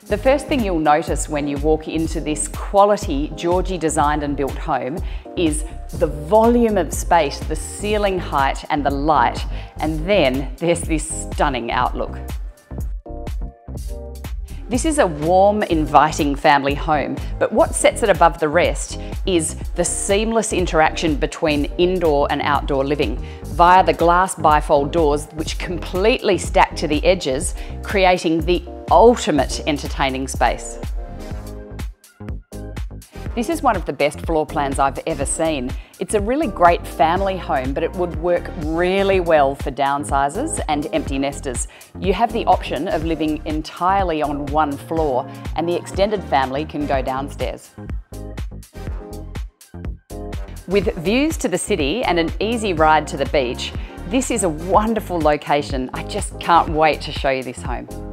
The first thing you'll notice when you walk into this quality Georgie designed and built home is the volume of space, the ceiling height and the light, and then there's this stunning outlook. This is a warm, inviting family home, but what sets it above the rest is the seamless interaction between indoor and outdoor living via the glass bifold doors, which completely stack to the edges, creating the ultimate entertaining space. This is one of the best floor plans I've ever seen. It's a really great family home, but it would work really well for downsizers and empty nesters. You have the option of living entirely on one floor, and the extended family can go downstairs. With views to the city and an easy ride to the beach, this is a wonderful location. I just can't wait to show you this home.